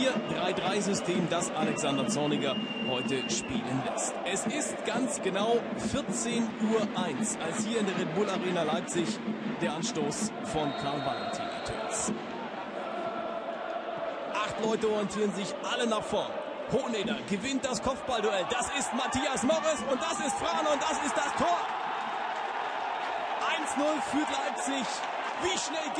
4-3-3-System, das Alexander Zorniger heute spielen lässt. Es ist ganz genau 14:01 Uhr, als hier in der Red Bull Arena Leipzig der Anstoß von Karl Valentin ertönt. 8 Leute orientieren sich alle nach vorn. Hohneder gewinnt das Kopfballduell. Das ist Matthias Morris und das ist Frahn und das ist das Tor. 1:0 führt Leipzig. Wie schnell